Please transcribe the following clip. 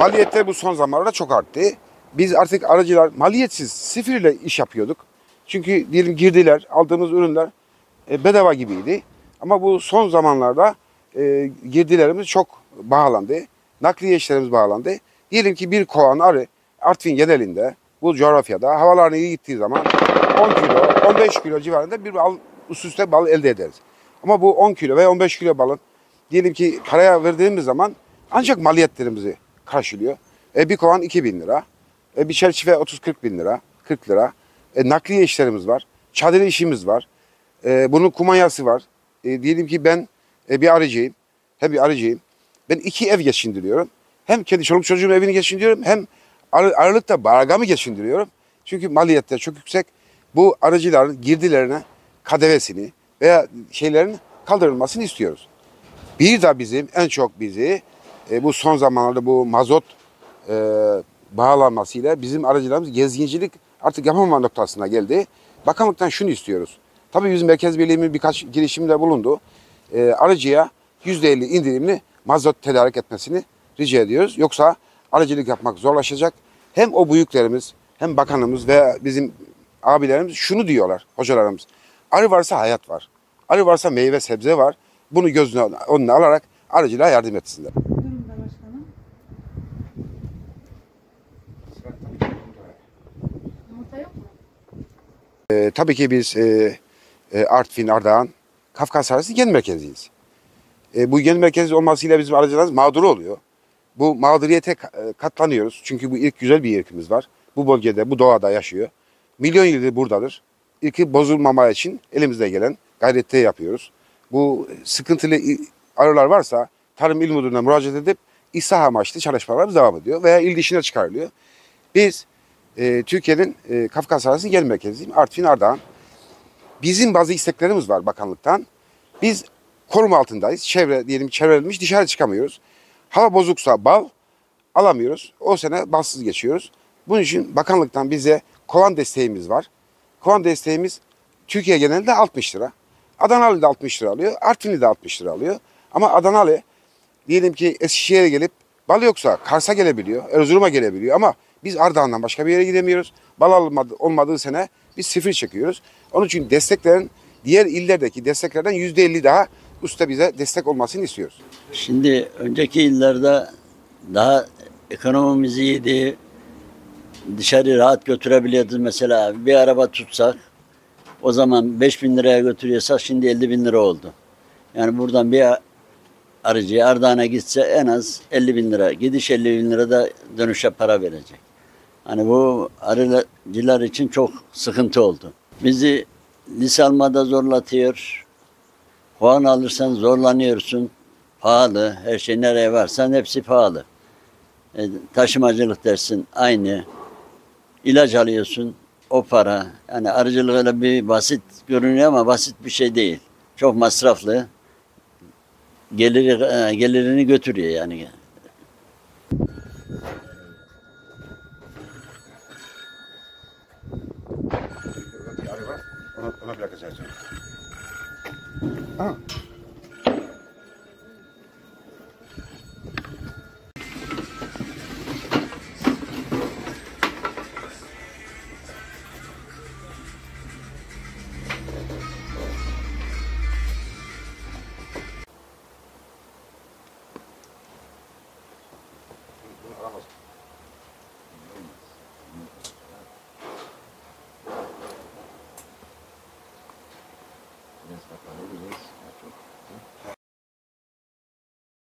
Maliyetler bu son zamanlarda çok arttı. Biz artık aracılar maliyetsiz, sıfır ile iş yapıyorduk. Çünkü diyelim girdiler, aldığımız ürünler bedava gibiydi. Ama bu son zamanlarda girdilerimiz çok bağlandı. Nakliye işlerimiz bağlandı. Diyelim ki bir kovan arı Artvin genelinde bu coğrafyada havalarına iyi gittiği zaman 10 kilo, 15 kilo civarında bir üst üste bal elde ederiz. Ama bu 10 kilo veya 15 kilo balın diyelim ki paraya verdiğimiz zaman ancak maliyetlerimizi karşılıyor. Bir kovan 2.000 lira. Bir çerçeve 30-40 bin lira, 40 lira. Nakliye işlerimiz var. Çadır işimiz var. Bunun kumanyası var. Diyelim ki ben bir arıcıyım. Hem bir arıcıyım. Ben 2 ev geçindiriyorum. Hem kendi çoluk çocuğumun evini geçindiriyorum. Hem arılıkta baragamı geçindiriyorum. Çünkü maliyetler çok yüksek. Bu arıcıların girdilerine KDV'sini veya şeylerin kaldırılmasını istiyoruz. Bir de bizim en çok bizi bu son zamanlarda bu mazot bağlanmasıyla bizim aracılarımız gezgincilik artık yapamama noktasına geldi. Bakanlıktan şunu istiyoruz. Tabii bizim Merkez Birliği'nin birkaç girişimde bulundu. Aracıya %50 indirimli mazot tedarik etmesini rica ediyoruz. Yoksa aracılık yapmak zorlaşacak. Hem o büyüklerimiz hem bakanımız ve bizim abilerimiz şunu diyorlar, hocalarımız. Arı varsa hayat var. Arı varsa meyve sebze var. Bunu gözüne önüne alarak arıcılığa yardım etsinler. Durumda başkanım. Yumurta yok mu? Tabii ki biz Artvin, Ardahan, Kafkas arası gen merkeziyiz. Bu gen merkezi olmasıyla bizim arıcılarımız mağdur oluyor. Bu mağduriyete katlanıyoruz. Çünkü bu ilk güzel bir ırkımız var. Bu bölgede, bu doğada yaşıyor. Milyon yıldır buradadır. İlki bozulmama için elimizde gelen gayrette yapıyoruz. Bu sıkıntılı arılar varsa Tarım İl Müdürlüğü'ne müracaat edip ıslah amaçlı çalışmalarımız devam ediyor veya il dışına çıkarılıyor. Biz Türkiye'nin Kafkas arası gen merkeziyim. Artvin, Ardahan. Bizim bazı isteklerimiz var bakanlıktan. Biz koruma altındayız. Diyelim çevrelenmiş, dışarı çıkamıyoruz. Hava bozuksa bal alamıyoruz. O sene balsız geçiyoruz. Bunun için bakanlıktan bize kovan desteğimiz var. Kovan desteğimiz Türkiye genelinde 60 lira. Adanalı da 60 lira alıyor. Artvinli de 60 lira alıyor. Ama Adanalı diyelim ki Eskişehir'e gelip bal yoksa Kars'a gelebiliyor. Erzurum'a gelebiliyor ama biz Ardahan'dan başka bir yere gidemiyoruz. Bal olmadığı sene biz sıfır çekiyoruz. Onun için desteklerin diğer illerdeki desteklerden %50 daha usta bize destek olmasını istiyoruz. Şimdi önceki illerde daha ekonomimiz iyiydi. Dışarı rahat götürebiliyorduk mesela. Bir araba tutsak o zaman 5.000 liraya götürüyorsak şimdi 50.000 lira oldu. Yani buradan bir arıcıya Ardahan'a gitse en az 50.000 lira. Gidiş 50.000 lira da dönüşe para verecek. Hani bu arıcılar için çok sıkıntı oldu. Bizi lise almada zorlatıyor. Puan alırsan zorlanıyorsun. Pahalı. Her şey nereye varsan hepsi pahalı. Taşımacılık dersin aynı. İlaç alıyorsun. O para. Yani arıcılık öyle bir basit görünüyor ama basit bir şey değil. Çok masraflı. Gelirini götürüyor yani. Ona bırakacağız. Biraz bakalım.